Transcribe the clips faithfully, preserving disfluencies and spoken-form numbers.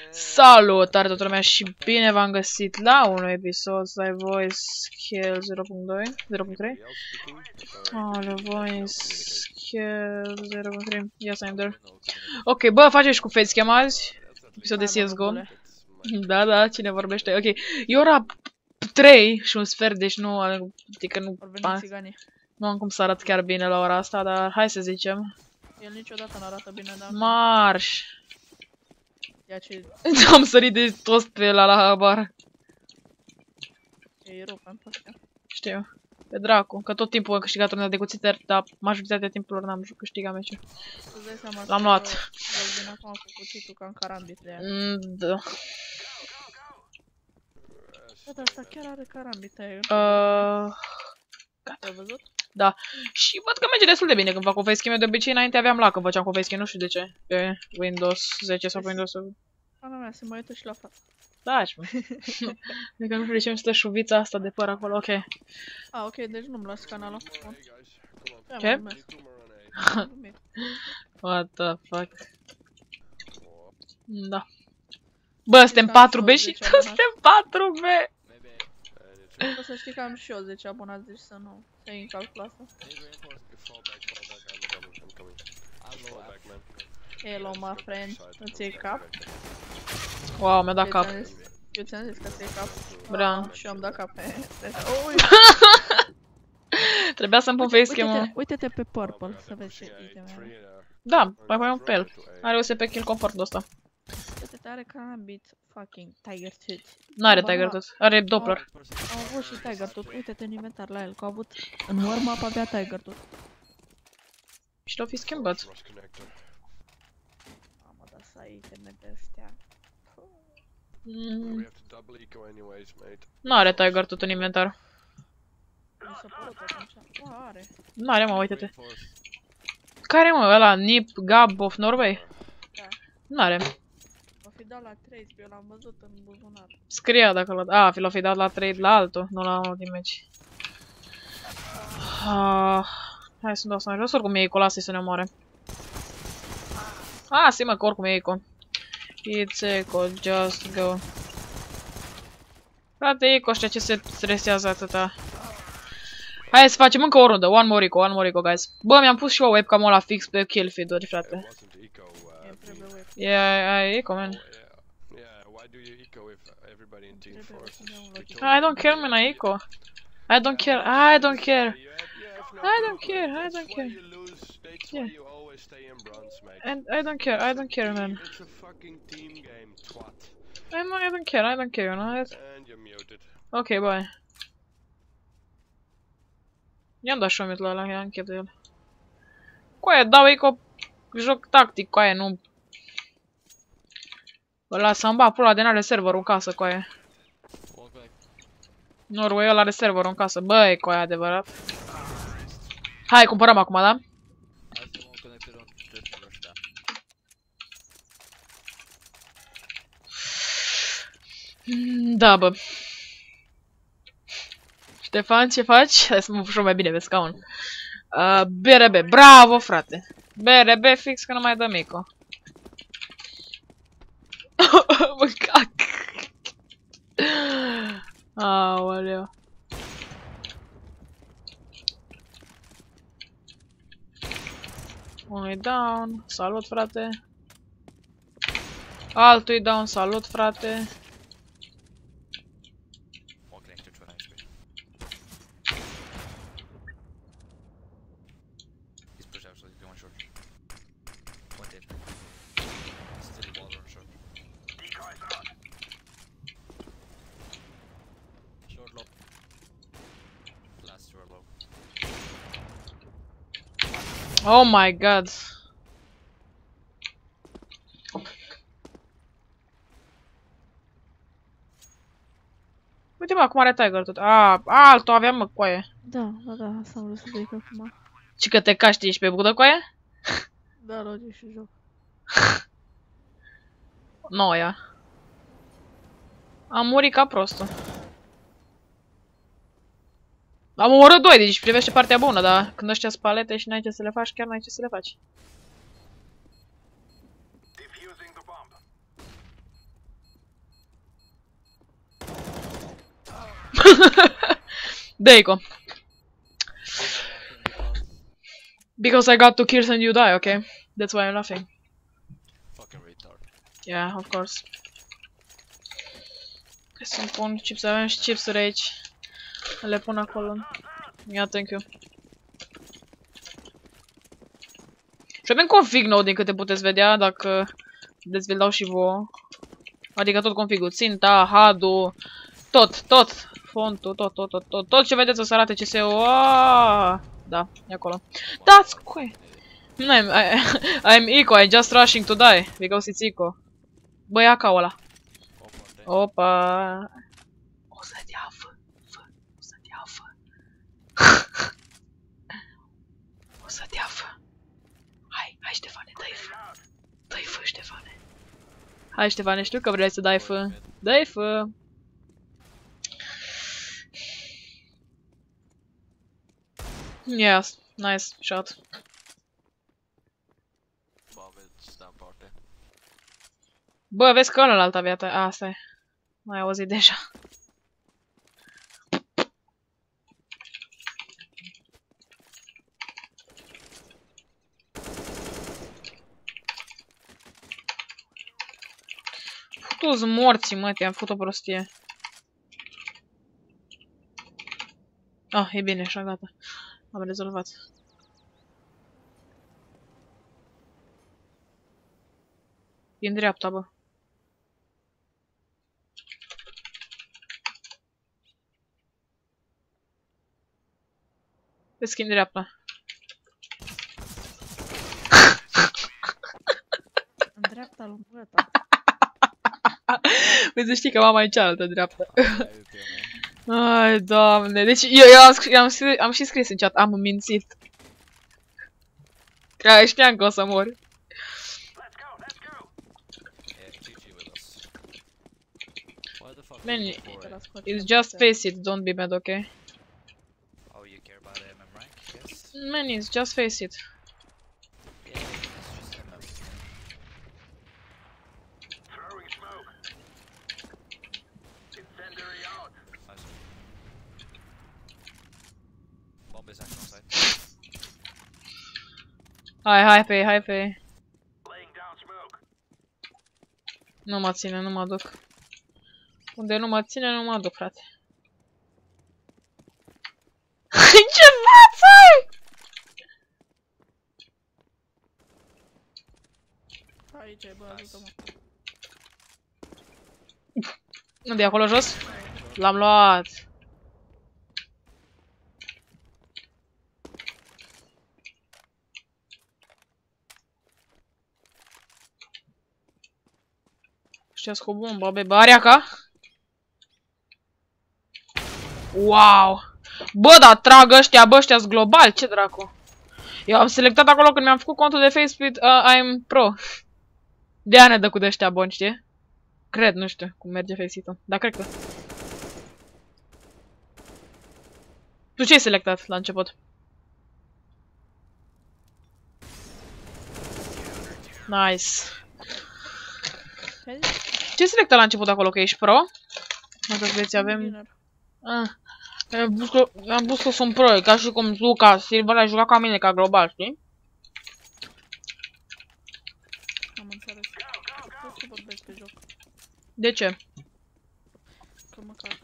Salutare toată lumea și bine v-am găsit la un episod Sly Voice Kill zero punct doi, zero punct trei. Alea, Voice Kill zero punct trei. Yes, I'm there. Ok, bă, faceți cu facecam azi? Episod de C S G O. Da, da, cine vorbește? Ok, e ora trei și un sfert, deci nu, adică nu, nu am cum să arăt chiar bine la ora asta, dar hai să zicem. El niciodată nu arată bine, dar... Marș! Ia ce... Am sărit de toți pe la la habar. E rău pentru astea. Știu. Pe dracu, că tot timpul am câștigat turnul de cuțiteri, dar majoritatea timpului n-am câștigat meciul. L-am luat. Vin acum cu cuțitul ca în carambit de aia. Mm, da. Bă, dar asta chiar are carambit aia. Uh... Ai văzut? Da. Și văd că merge destul de bine când fac cu facecam. De obicei înainte aveam lag când făceam cu facecam, nu știu de ce. Pe Windows zece sau pe Windows... Ana mea, se mai uită și la față. Da, și mă. Adică nu știu de ce îmi stă șuvița asta de păr acolo, ok. Ah, ok, deci nu-mi las canalul. Ce? What the fuck? Da. Bă, suntem patru B și tu suntem patru B! O să știi că am și eu zece abonați, deci să nu să iei în calcul asta. Hello, my friend. Îți iei cap? Wow, mi-a dat cap. Eu ți-am zis că ți iei cap. Bra. Și eu am dat cap pe... Trebuia să-mi pun facecam-ul. Uite-te pe purple, să vezi ce iteme are. Da, mai mai un pe el. Are O S P kill comfort ăsta. Uite-te, are carambit fucking Tiger Tooth. N-are Tiger Tooth, are Doppler. Am avut și Tiger Tooth, uite-te în inventar la el, că a avut în warm-up avea Tiger Tooth. Și l-au fi schimbat. Mamă, dar să ai iteme de astea. Mm. N-are Tiger Tooth în inventar. Mi s-a părut atunci. Bă, are. N-are, mă, uite-te. Care, mă, ăla? Nip Gab of Norway? Da. N-are. Va fi dat la treisprezece, eu l-am văzut în buzunar. Scria dacă l-a... A, fi l-a fi dat la trei la altul, nu la unul din meci. Ah, hai să-mi dau seama jos, oricum e Eco, lasă-i să ne omoare. Ah, si mă, că oricum e Eco. It's Eco, just go. Frate, Eco ăștia ce se stresează atâta. Hai să facem încă o rundă, one more Eco, one more Eco, guys. Bă, mi-am pus și eu webcam-ul ăla fix pe kill feed-uri, frate. E, e Eco, man. I don't care, man, I Eco. I don't care, I don't care. I don't care, I don't care. Yeah. And I don't care, I don't care, man. I know, I don't care, I don't care, you know it? Ok, bye. I-am dat și-o mit la ăla, i-am închid de el. Coaie, dau Eco, joc tactic, coaie, nu... Bă, lasă-mi ba, pula de n-are serverul în casă, coaie. Norway ăla are serverul în casă, băi, coaie, adevărat. Hai, cumpărăm acum, da? Da, bă. Ștefan, ce faci? Hai să mă pușu mai bine pe scaun. Uh, B R B, bravo, frate. B R B fix că nu mai dă Eco. Mă cac. Aoleu. Unul down, salut, frate. Altul down, salut, frate. Oh my god. Uite mă, acum are Tiger tot. A, altul aveam, mă, coaie. Da, da, da, asta am vrut să zic acum. Și că te caști ești pe budă, coaie? Da, logic și joc. Noia. Am murit ca prostul. Am omorât doi, deci privește partea bună, dar când ăștia spalete și n-ai ce să le faci, chiar n-ai ce să le faci. Deiko. Because I got two kills and you die, okay? That's why I'm laughing. Fucking retard. Yeah, of course. Că să-mi pun chips, avem și chipsuri aici. Le pun acolo. Yeah, thank you. Și avem config nou din câte puteți vedea, dacă vedeți vi-l dau și vouă. Adică tot configul, ținta, H U D-ul, tot, tot, fontul, tot, tot, tot, tot, tot ce vedeți o să arate C S U. Da, e acolo. Dați cu No, I'm, I, I'm Eco, I'm just rushing to die, because it's Eco. Bă, ia ca ăla. Opa. O să dea fă, fă, o să dea fă. O să dea fă. Hai, hai Ștefane, dă-i fă. Dă-i fă, Ștefane. Hai Ștefane, știu că vrei să dai fă. Dă-i fă. Yes, nice shot. Bă, vezi că ălălalt avea ta... A, asta e. Mai auzit deja. Futu-ți morții, mă, te-am făcut o prostie. Ah, e bine, așa, gata. Am rezolvat. E în dreapta, bă. Vezi că e în dreapta. În dreapta lui băta. Păi să știi că mama e cealaltă dreapta. Ai, doamne. Deci eu, eu am, scris, am, scris, am și scris în chat, am mințit. Că știam că o să mor. Man, it's just face it, don't be mad, okay? Oh, you care about M M rank? Yes. Man, it's just face it. Yeah, it's just M M. Throwing smoke. Incendiary out. Nice. Bomb is actually on site. Hai, hai pe, hai pe. Laying down smoke. Nu mă ține, nu mă duc. Unde nu mă ține, nu mă duc, frate. Ce față ai? Aici e, bă, ajută-mă. Nu de acolo jos? L-am luat. Știați cu bomba, be, Bariaca? Wow! Bă, dar trag ăștia, bă, ăștia-s global, ce dracu? Eu am selectat acolo când mi-am făcut contul de Facebook, uh, I'm Pro. De-aia ne dă cu de-ăștia buni, știi? Cred, nu știu cum merge Facebook-ul, dar cred că. Tu ce ai selectat la început? Nice. Ce ai selectat la început acolo, că ești Pro? Dacă veți avem... Ah, am pus că, am pus că sunt pro, ca și cum Luca Silva l-a jucat ca mine, ca global, știi? Am înțeles. Pot să vorbesc pe joc. De ce? Că mă cac.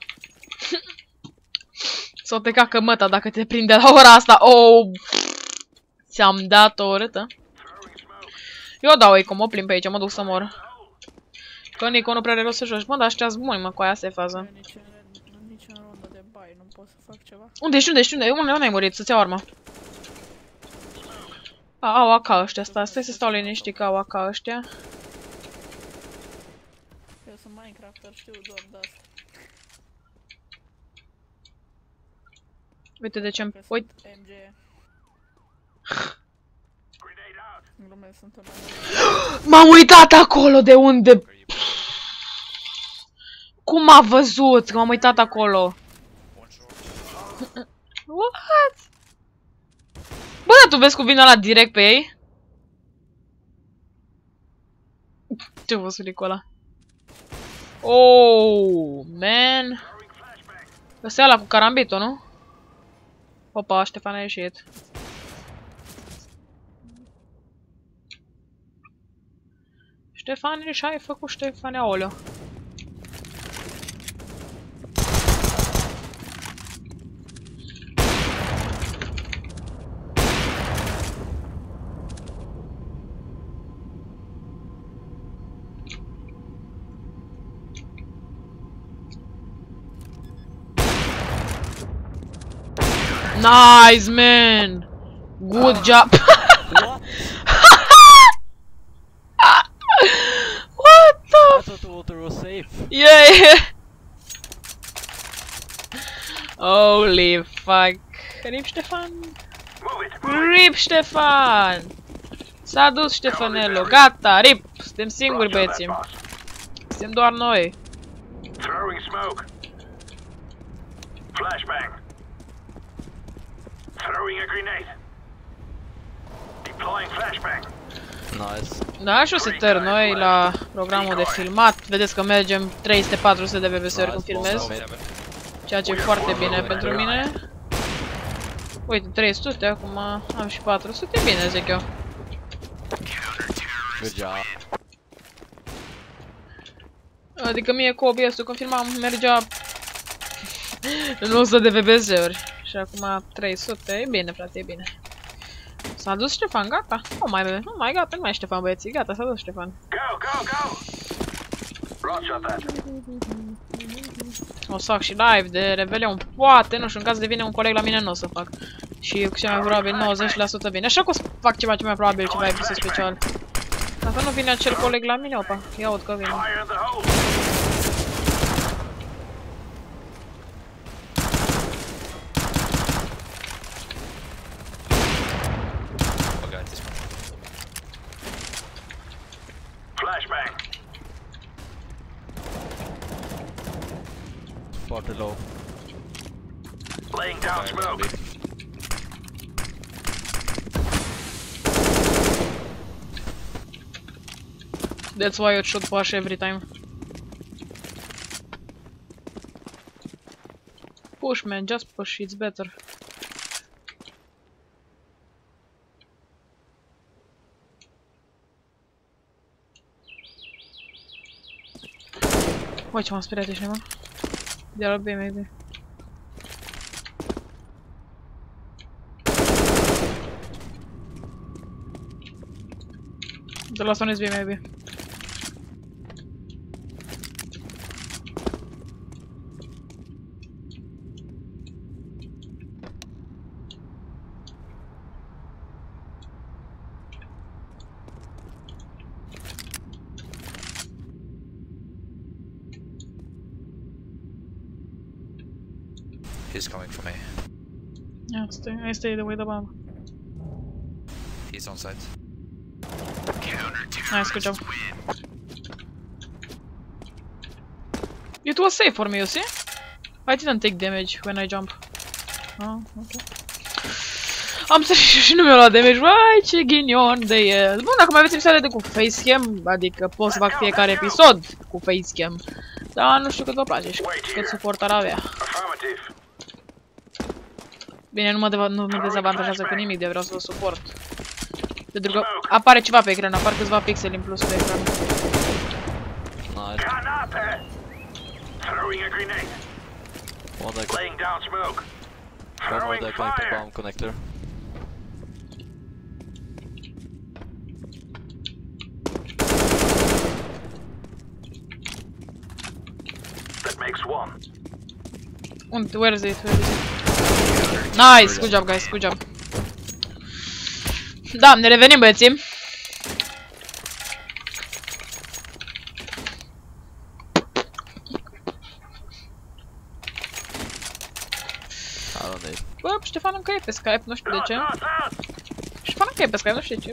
Sau te cacă măta dacă te prinde la ora asta. Oh! Ți-am dat o râtă. Eu dau ei cum mă plimb pe aici, mă duc să mor. Că Nico nu prea are rost să joci. Mă, dar ăștia-s buni, mă, cu aia asta e faza. Nici în rundă de bai, nu pot să fac ceva. Unde ești, unde ești, unde? Unde n-ai murit? Să-ți iau arma. A, au A K ăștia, stai, stai să stau liniștit că au A K ăștia. Eu sunt Minecrafter, știu doar de asta. Uite de ce-mi... Că Uite. sunt M G. Glumesc, sunt în M-am uitat acolo de unde... Cum m-a văzut? M-am uitat acolo. What? Bă, dar tu vezi cu vina ăla direct pe ei? Ce vă suricul ăla? Oh, man. Ăsta e ăla cu carambitul, nu? Opa, Ștefan a ieșit. Ștefan, ce ai făcut, Ștefan, aoleu? Nice, man! Good job! What? What the? I thought the water was safe. Yeah, yeah! Holy fuck! Rip Ștefan! Move it. Move it. Rip Ștefan! S-a dus Ștefanelu, gata, rip! Suntem singuri, Roger that, băieții. boss. Suntem doar noi. Throwing smoke. Flashbang. Throwing a grenade. Deploying flashbang. Nice. Da, și o setări noi la programul de filmat. Vedeți că mergem trei sute patru sute de V V S-uri când filmez. Ceea ce e foarte bine pentru mine. Uite, trei sute, acum am și patru sute, bine zic eu. Good job. Adică mie cu O B S-ul când filmam mergea în o sută de V V S-uri. Și acum trei sute, e bine frate, e bine. S-a dus Ștefan, gata? Nu mai, nu mai gata, nu mai e Ștefan băieții, gata, s-a dus Ștefan. Go, go, go! Roger that. O să fac și live de Revelion, poate, nu știu, în caz de vine un coleg la mine nu o să fac. Și cu cel mai probabil nouăzeci la sută bine, așa că o să fac ceva ce mai probabil, ceva episod special. Dacă nu vine acel coleg la mine, opa, ia aud că vine. Fire in the hole. Oh god, this one. Flashbang. Foarte low. Laying down smoke. That's why you should push every time. Push man, just push, it's better. Uite ce m-am speriat ești, mă. De la B, maybe. De la Sony S B, maybe. He's coming for me. Yeah, stay, I stay the way the bomb. He's on site. Nice, good job. It was safe for me, you see? I didn't take damage when I jump. Oh, okay. Am sărit și nu mi-a luat damage. Vai, ce ghinion de el. Bun, dacă mai aveți episoade de cu facecam, adică pot să fac fiecare episod cu facecam. Dar nu știu cât vă place și cât suport ar avea. Affirmative. Bine, nu mă, deva nu mă dezavantajează cu nimic de vreau să vă suport. Pentru că apare ceva pe ecran, apar câțiva pixeli în plus pe ecran. Nice. Granate. Throwing a grenade. One that Laying down smoke. one more Throwing that connected fire. bomb connector. That makes one. Unde? Where is it? Where is it? Nice! Good job, guys, good job. Da, ne revenim, băieții. I don't need. Bă, Ștefan încă e pe Skype, nu știu de ce. North, north. Ștefan încă e pe Skype, nu știu de ce.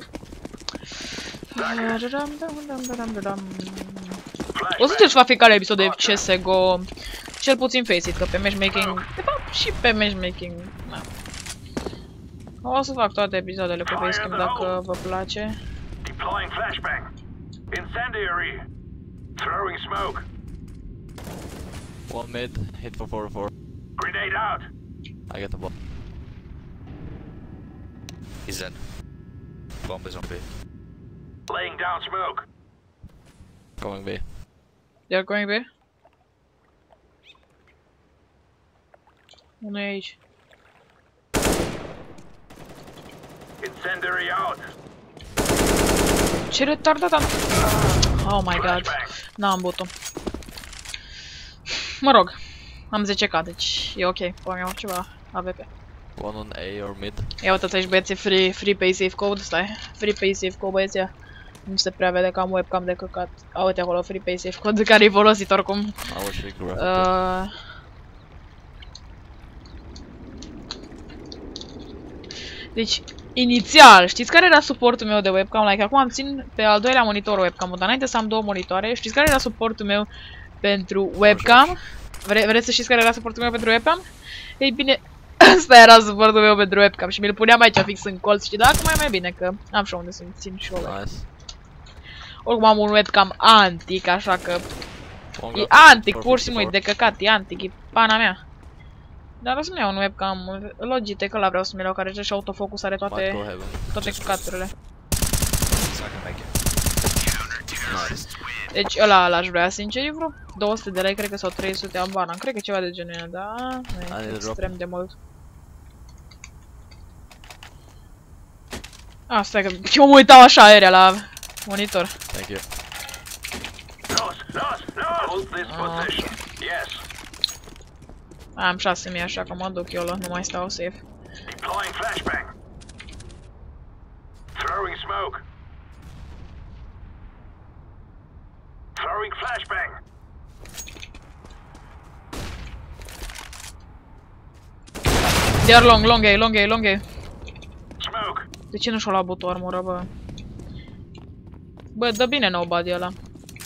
O să ziceți va fiecare episod de C S G O, cel puțin Faceit, că pe matchmaking, de fapt și pe matchmaking, na. O să fac toate episoadele pe Facecam dacă vă place. Deploying flashbang. Incendiary. Throwing smoke. One mid, hit for four four. Grenade out. I get the bomb. He's dead. Bomb is on B. Laying down smoke. Going B. They're going B. Unul e aici. Incendiary out. Ce retardat am... Oh my god. Flashbang. N-am buton. Mă rog. Am zece K, deci e ok. Păi am ceva A V P. One on A or mid. Ia uitați aici băieții, free, free pay safe code, stai. Free pay safe code băieții. Nu se prea vede că am webcam de căcat. A, uite acolo, free pay safe code care e folosit oricum. I wish we could Uh... Deci, inițial, știți care era suportul meu de webcam? Like, acum am țin pe al doilea monitor webcam-ul, dar înainte să am două monitoare. Știți care era suportul meu pentru webcam? Vre vreți să știți care era suportul meu pentru webcam? Ei bine, asta era suportul meu pentru webcam și mi-l puneam aici fix în colț, știi? Dar acum e mai bine că am și unde să-mi țin și eu. Nice. Oricum am un webcam antic, așa că One e got antic, four pur și simplu, e fifty-four. de căcat, e antic, e pana mea. Dar o să-mi iau un webcam Logitech, ăla vreau să-mi iau, care și autofocus are Might go toate, heaven. toate căcaturile. He's not gonna make it. Nice. Deci ăla l-aș vrea, sincer, e vreo două sute de lei, cred că, sau trei sute, am bani, cred că ceva de genul ăla, da, nu Hai e de drop. extrem de mult. Ah, stai că eu mă uitam așa aerea la monitor. Thank you. Nos, nos, nos. Hold this Ah. position. Yes. Am șase mii, așa că mă duc eu, nu mai stau safe. Deploying flashbang. Throwing smoke. Throwing flashbang. They are long, long A, long A, long A. Smoke. De ce nu și-o luat butul armură, bă? Bă, dă bine nobody ăla.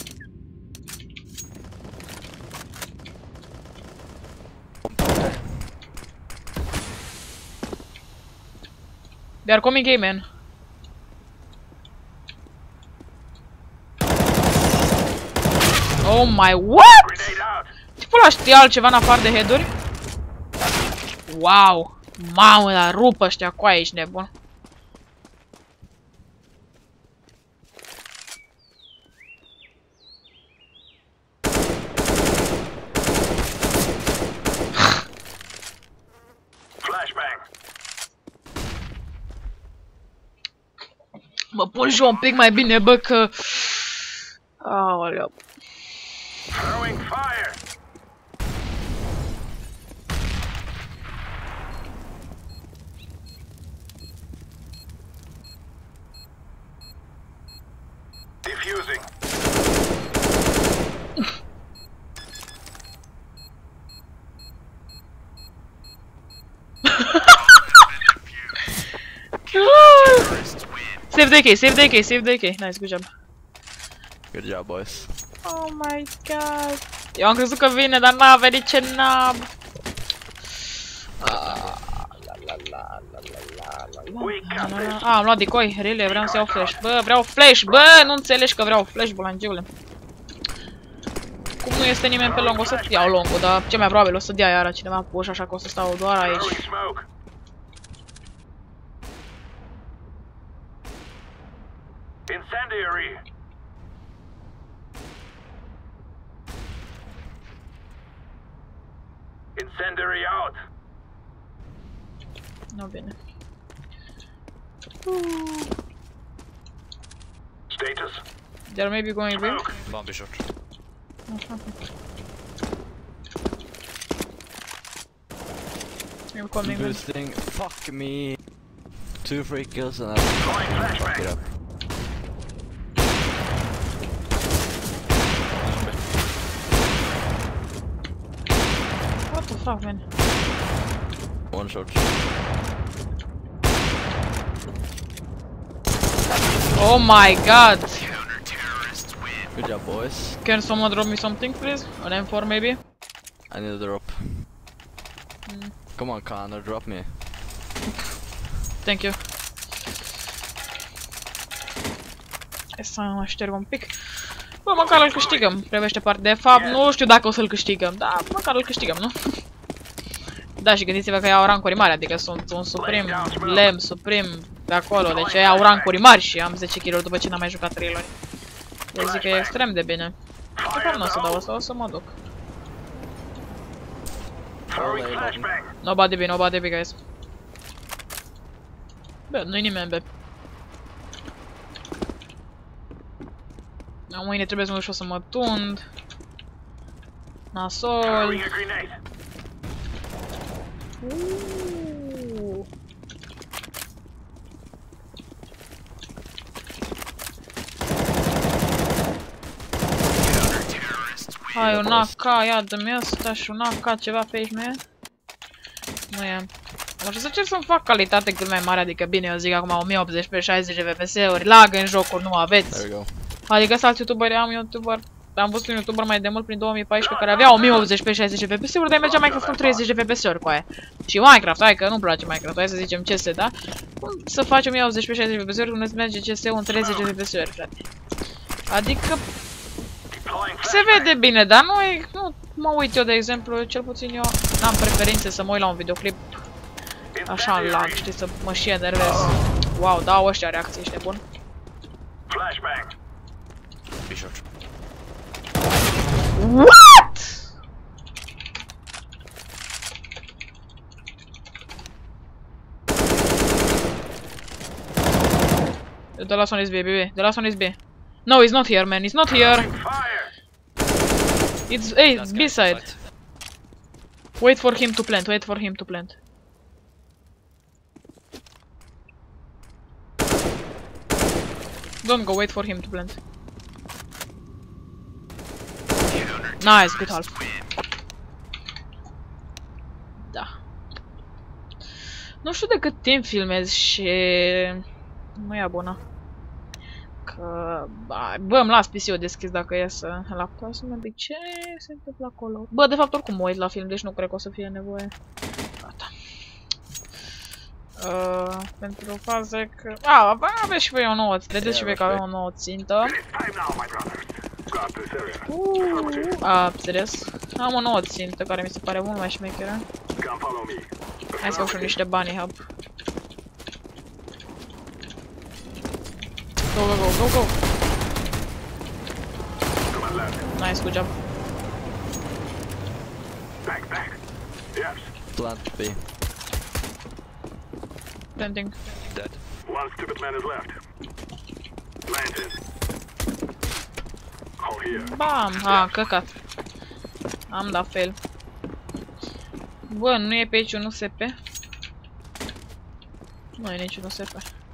They are coming A, man. Oh my, what? Grenade out. Tipul ăla știa altceva în afară de head-uri? Wow! Mamă, dar rupă ăștia cu aici, nebun. Flashbang. Mă pun și eu un pic mai bine, bă, că... Aoleu. Throwing fire. Defusing. Save the A K, save the A K, save the A K. Nice, good job. Good job, boys. Oh my god. Eu am crezut că vine, dar n-a venit, ce nab. We got this. Ah, am luat decoy, really, vreau să iau flash. Bă, vreau flash, bă, nu înțelegi că vreau flash, bulangiule. Cum nu este nimeni pe long, o să iau longul, dar ce mai probabil o să dea iară cineva push, așa că o să stau doar aici. Throwing smoke. Incendiary. Incendiary out. Nu bine. Status. They're maybe going B. Smoke. Bomb is short. I'm coming. Boosting. Fuck me. Two free kills and I Deploying fuck it flashbang. up. What the fuck, man? One shot. Oh my god! Good job, boys. Can someone drop me something, please? An M four, maybe? I need a drop. Come on, Connor, drop me. Thank you. Hai să mă șterg un pic. Bă, măcar îl câștigăm. Privește partea. De fapt, nu știu dacă o să-l câștigăm. Da, măcar îl câștigăm, nu? Da, și gândiți-vă că ei au rancuri mari, adică sunt un suprim, lem, suprim, de acolo. Deci ei au rancuri mari și am zece kill-uri după ce n-am mai jucat trei luni. Deci zic că e extrem de bine. De fapt nu o să dau asta, o să mă duc. Nobody B, nobody B, guys. Bă, nu-i nimeni, bă. Mâine trebuie să mă duc să mă tund. Nasol. Uuuu. Hai, un A K, ia dă-mi ăsta și un A K, ceva pe aici, nu e? Nu e. Am să încerc să-mi fac calitate cât mai mare, adică bine, eu zic acum o mie optzeci pe șaizeci de F P S-uri, lag în jocuri, nu aveți. Adică sunt alți youtuberi, am youtuber, am văzut un youtuber mai de mult prin două mii paisprezece care avea o mie optzeci pe șaizeci de F P S-uri, dar mergea Minecraft cu treizeci de F P S-uri cu aia. Și Minecraft, hai că nu-mi place Minecraft, hai să zicem C S, da? Cum să faci o mie optzeci pe șaizeci de F P S-uri când îți merge C S-ul în treizeci de F P S-uri, frate? Adică se vede bine, dar nu e, nu mă uit eu, de exemplu, cel puțin eu n-am preferințe să mă uit la un videoclip așa în lag, știi, să mă și enervez. Wow, dau ăștia reacții, ești nebun? What? The last one is B, B, B. The last one is B. No, he's not here, man. He's not here. It's hey, B side. Wait for him to plant. Wait for him to plant. Don't go. Wait for him to plant. Nice, good half. Da. Nu știu de cât timp filmez și nu e bună. Că... Bă, îmi las P C-ul deschis dacă e să laptop să mă zic ce se întâmplă acolo. Bă, de fapt oricum mă uit la film, deci nu cred că o să fie nevoie. Gata. Uh, pentru faze că... A, aveți și voi o nouă, vedeți și voi că avem o nouă țintă. Uh, a, serios? Am o nouă țintă care mi se pare mult mai șmecheră. Hai să fac și niște bani hub. Go, go, go, go, go! Nice, good job. Plant B. Planting. Dead. One stupid man is left. Planted. Hold here. Bam! Ah, căcat. Am dat fail. Bă, nu e pe aici un U S P? Nu e niciun U S P.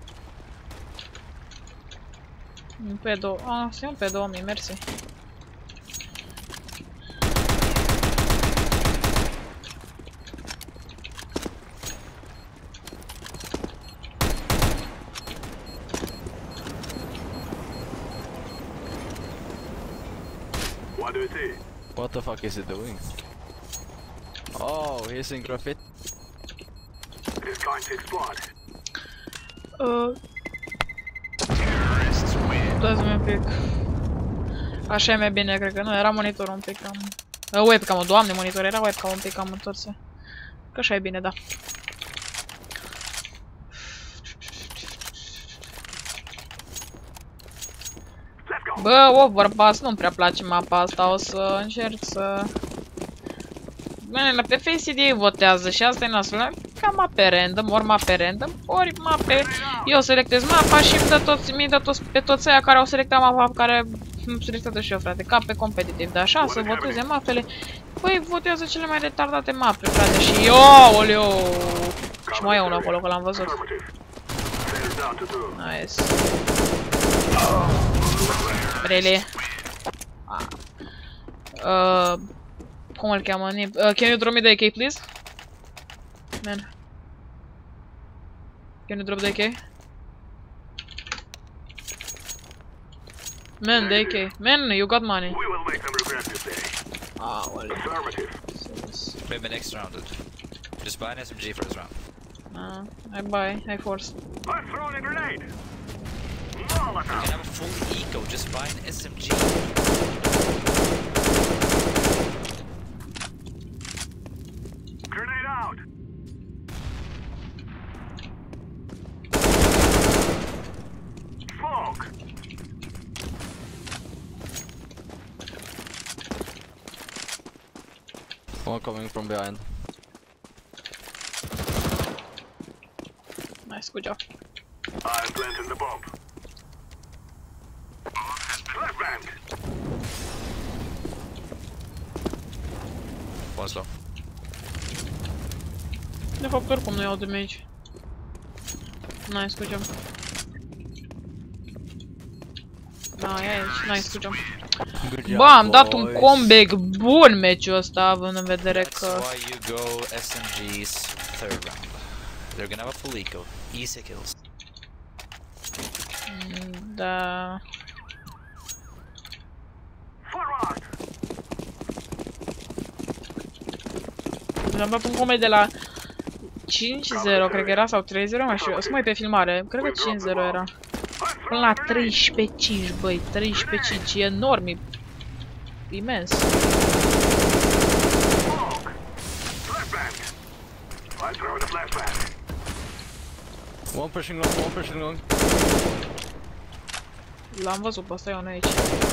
Un P două. Ah, să iau un P două mii, mersi. What do you see? What the fuck is it doing? Oh, he's in graffiti. It's going to explode. Uh. Dați-mi un pic. Așa e mai bine, cred că nu, era monitorul un pic cam... Uh, webcam-ul, doamne, monitor, era webcam un pic cam întorse. Că așa e bine, da. Bă, overpass, nu-mi prea place mapa asta, o să încerc să... Bine, pe Face I D votează și asta e nasul, ca mape random, ori mape random, ori mape... Eu selectez mapa și îmi dă toți, mi dă toți, pe toți aia care au selectat mapa pe care am selectat și eu, frate, ca pe competitiv, dar așa, să voteze mapele. Păi, votează cele mai retardate mape, frate, și eu, oleo! Și mai e unul acolo, că l-am văzut. Nice. Really? Ah. Uh, cum îl cheamă? Uh, can you drop me the A K, please? Man. Can you drop the A K? Man, the A K. Man, you got money. We will make them regret this day. Ah, well. Affirmative. Maybe next round, dude. Just buy an S M G for this round. Uh, I buy, I force. I'm throwing a grenade. You can have a full eco, just buy an S M G. Grenade out. One coming from behind. Nice, good job. I'm planting the bomb. Flashbang. Was low. De fapt, oricum nu iau damage. Nice, good job. Da, e aici. Nice, good job. Good job, Bă, am dat un boys. comeback bun meciul ăsta, având în vedere That's că... why you go S M Gs third round. They're gonna have a full eco. Easy kills. Da... Forward. Mi-am dat un comeback de la cinci zero, cred că era, sau trei zero, mai știu. O să mă uit pe filmare, cred că cinci zero era. Până la treisprezece cinci, băi, treisprezece cinci, e enorm, e imens. Flashbang. I'm throwing a flashbang. One pushing long, one pushing long. L-am văzut pe ăsta, eu nu aici.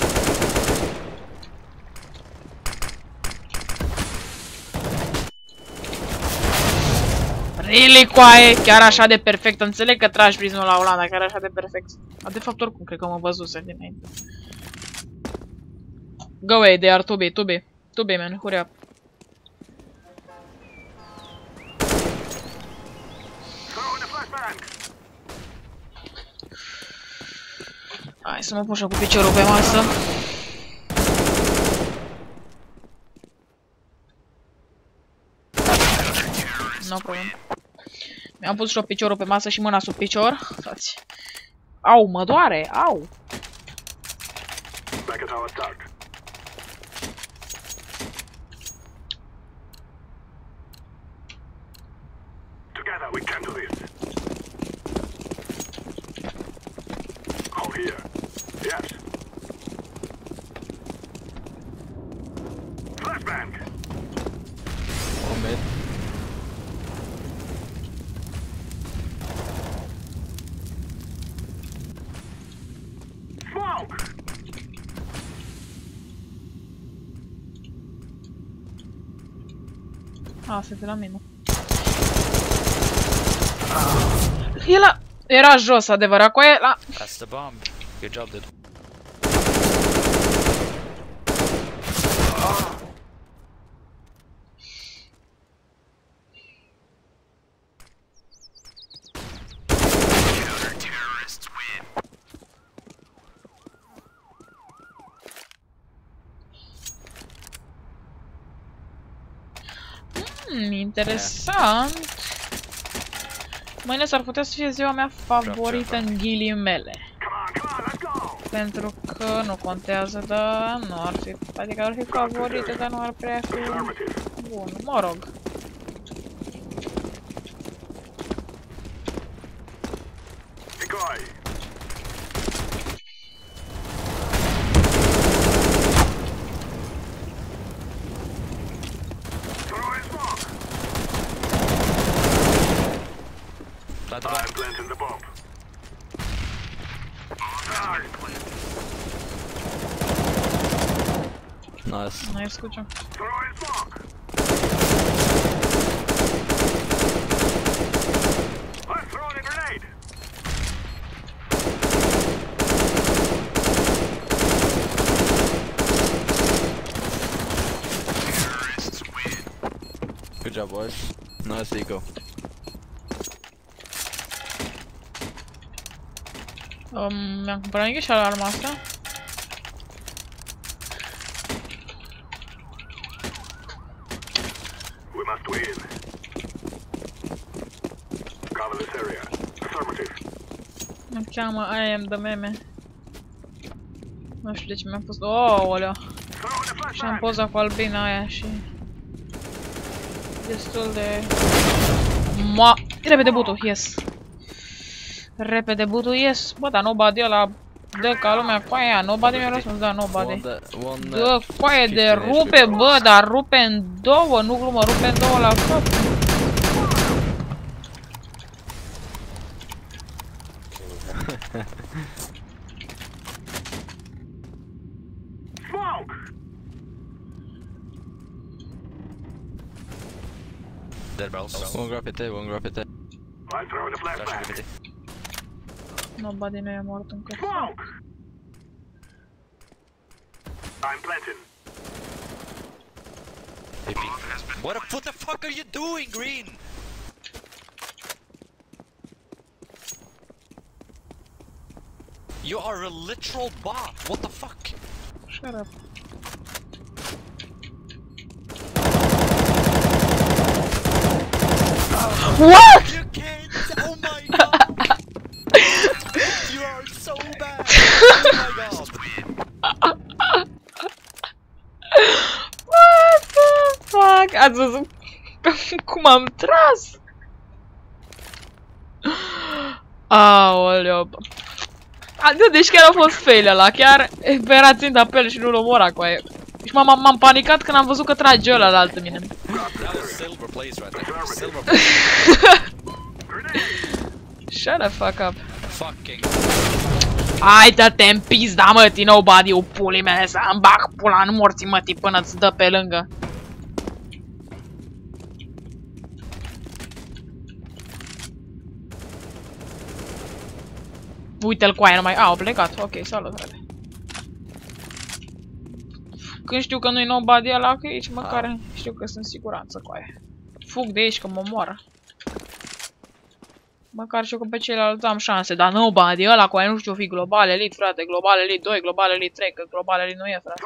Really, coaie? Chiar așa de perfect? Înțeleg că tragi prismul la Olanda, chiar așa de perfect. A, de fapt, oricum, cred că mă văzuse dinainte. Go away, they are two B, two B. two B, man, hurry up. Throwing a flashbang. Hai să mă pușă cu piciorul pe masă. No problem. Mi-am pus și piciorul pe masă și mâna sub picior. Stați. Au, mă doare, au. Back at our start. Together we can do this. Hold here. Yes. Flashbang. One mid. Smoke. A, se de la mine. El a... Era jos, adevărat, cu el. That's the bomb. Good job, dude. Hmm, interesant. Mâine s-ar putea să fie ziua mea favorită în ghilimele. Come on, come on, let's go. Pentru că nu contează, dar nu ar fi... Adică ar fi favorită, dar nu ar prea fi bun. Mă rog. Decoy. Throwing smoke. Plant the I'm bomb. planting the bomb. Nice. Nu escucho. Throwing smoke. I'm throwing a grenade. Terrorists win. Good job, boys. Nice eco. Um, mi-am cumpărat nici și alarma asta. We must win. Cover this area. Affirmative. Mă cheamă I am the meme. Nu știu de ce mi-am pus... Oh, oleo. Throwing a Și am flashbang. poza cu albina aia și... Destul de... Ma... Repede butul, yes. Repede butul, yes. Bă, dar nobody ăla... Dă ca lumea cu aia, nobody mi-a răspuns, da, nobody. One that, one Dă that coaie de fifteen rupe, H P. bă, dar rupe în două, nu glumă, rupe în două la foc. Smoke. Dead barrels. One graffiti, one graffiti. I'm throwing a Flashing flashbang. graffiti. Nobody nu e mort încă. Smoke! I'm planting. A P. What, a, what the fuck are you doing, Green? You are a literal bot. What the fuck? Shut up. What? You can't. Oh my god. You are so bad. Oh my god. What the fuck? Ați văzut cum am tras? Aoleu. Adică, deci chiar a fost fail ăla, chiar era ținta pe el și nu-l omora cu aia. Și m-am panicat când am văzut că trage ăla la altă mine. That was silver place right there. Silver place. Shut the fuck up. Fucking. Hai, dă-te în pizda, mătii, nobody-ul pulii mele, să-mi bag pula în morții, mătii, până-ți dă pe lângă. Uite-l cu aia, numai... A, au plecat. Ok, salut, frate. Când știu că nu-i nobody ăla, că aici măcar știu că sunt în siguranță cu aia. Fug de aici, că mă moară. Măcar știu că pe ceilalți am șanse, dar nobody ăla cu aia nu știu fi Global Elite, frate. Global Elite doi, Global Elite trei, că Global Elite nu e, frate.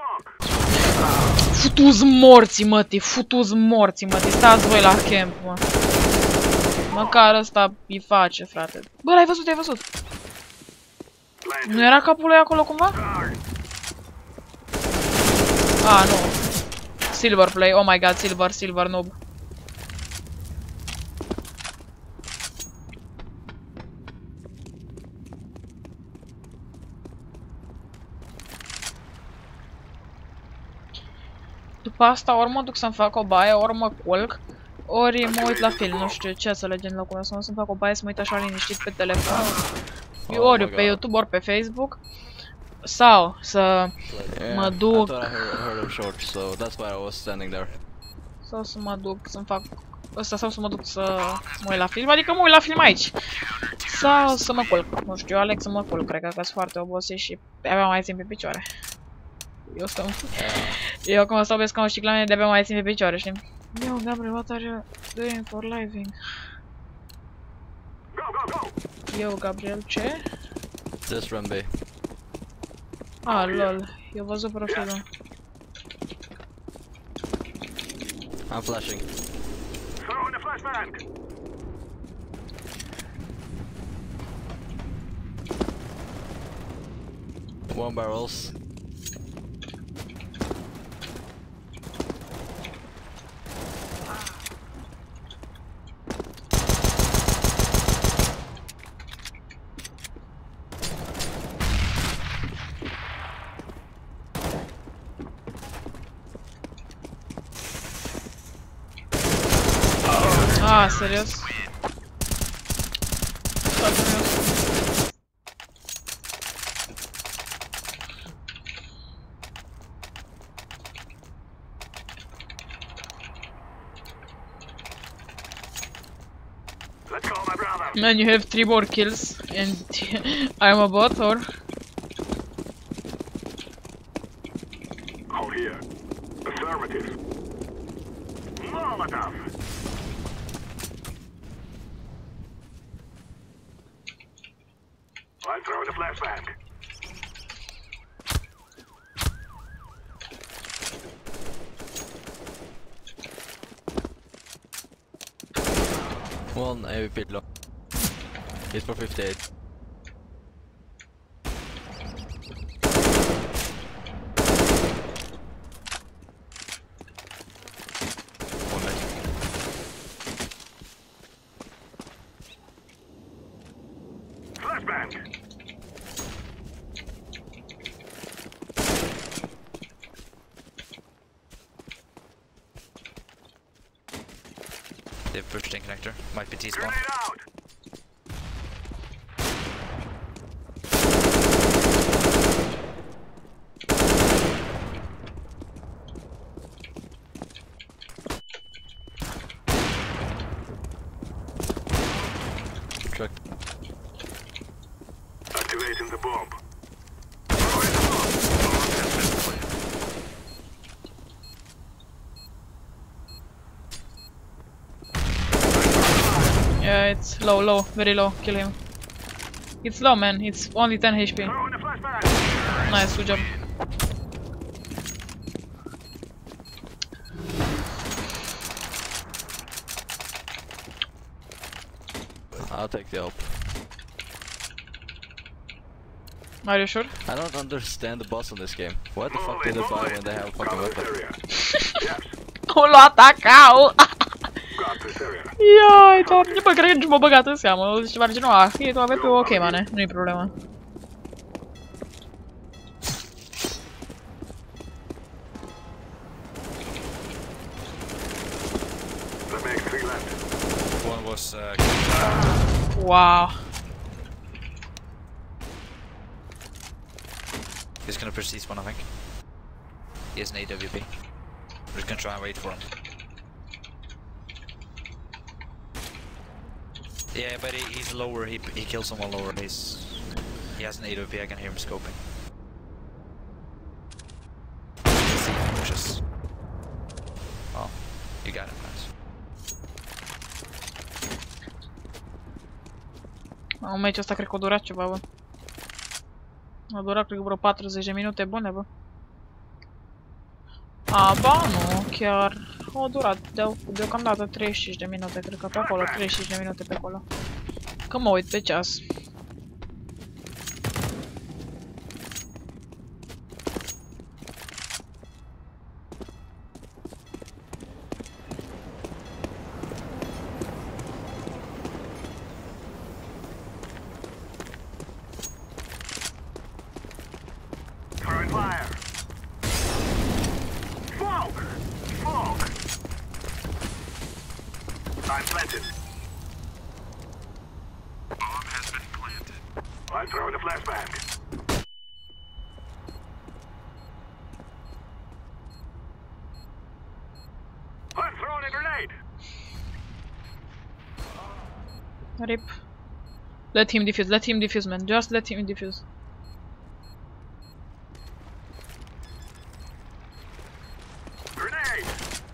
Futu-ți morții, mătii, futu-ți morții, mătii. Stați voi la camp, mă. Măcar ăsta îi face, frate. Bă, l-ai văzut, ai văzut. Nu era capul lui acolo cumva? Ah, nu. Silver play, oh my god, silver, silver noob. După asta ori mă duc să-mi fac o baie, ori mă culc, ori mă uit la film, nu știu ce să lege în locul meu, să mă să-mi fac o baie, să mă uit așa liniștit pe telefon. Ori pe YouTube, ori pe Facebook. Sau să mă duc... I thought I heard, heard him short, so that's why I was standing there. Sau să mă duc să-mi fac... Ăsta, sau să mă duc să mă uit la film, adică mă uit la film aici. Sau să mă culc, nu știu, aleg să mă culc, cred că sunt foarte obosit și abia mai țin pe picioare. Eu stau... Eu acum stau pe scaun și la mine de-abia mai țin pe picioare, știi? Yo, Gabriel, what are you doing for living? Yo, Gabriel, ce? This run B. Ah, lol, eu văzut profilul. I'm flashing. Throwing a flashbang. One barrels. Ah, serios? Let's call my brother. Man, you have three more kills and I'm a bot, or? Oh, here. Affirmative. Molotov. I'm throwing a flashbang. One A V P low. He's for fifty-eight. One minute. Flashbang. They've pushed in connector. Might be T-spawn. Grenade out. construct. Activating the bomb. Yeah, it's low, low, very low. Kill him. It's low, man. It's only ten H P. Throwing a flashbang. Nice, good job. I'll take the help. Are you sure? I don't understand the boss in this game. Why the fuck did they buy when they have a fucking Got this weapon? area. Yes, O l-a atacat! got this area. Iai, doamne, bă, cred că nici m-a băgat în seamă. Ceva de genul, ah, fie tu aveai pe ok, mane. Nu-i problemă. That makes three left. One was uh, Wow. he's gonna push this one, I think. He has an A W P. We're just gonna try and wait for him. Yeah, but he, he's lower. He he killed someone lower. He's he has an A W P. I can hear him scoping. Let's see if he pushes. Oh, you got him, nice. Un meci ăsta cred că a durat ceva, bă. A durat, cred că vreo patruzeci de minute bune, bă. A, ba, nu, chiar a durat de deocamdată treizeci și cinci de minute, cred că pe acolo, treizeci și cinci de minute pe acolo. Că mă uit pe ceas. Throwing fire. Smoke! Smoke! I'm planted. Bomb has been planted. I'm throwing a flashbang. I'm throwing a grenade. Rip. Let him defuse, let him defuse, man. Just let him defuse. Grenade!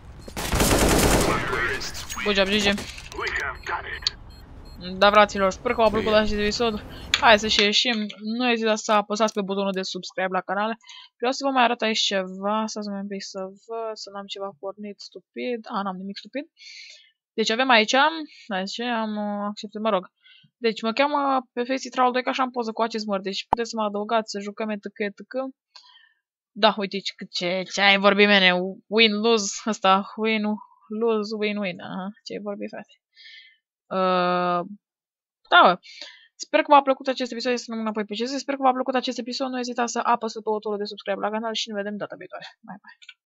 Good job, G G. We have done it. Da, fraților, sper că v-a plăcut acest episod. Hai să și ieșim. Nu ezitați să apăsați pe butonul de subscribe la canal. Vreau să vă mai arăt aici ceva. Să mai un pic să văd, să n-am ceva pornit stupid. A, n-am nimic stupid. Deci avem aici, aici am acceptat, mă rog. Deci mă cheamă pe Faceit Travel doi, că așa am poză cu acest măr. Deci puteți să mă adăugați, să jucăm etc, etc. Da, uite ce, ce ai vorbit, mene. Win, lose, ăsta, win, lose, win, win. Aha, ce ai vorbit, frate. Uh, da, bă. Sper că v-a plăcut acest episod, să rămân înapoi pe C S. Sper că v-a plăcut acest episod, nu ezitați să apăsați pe butonul de subscribe la canal și ne vedem data viitoare. Bye, bye.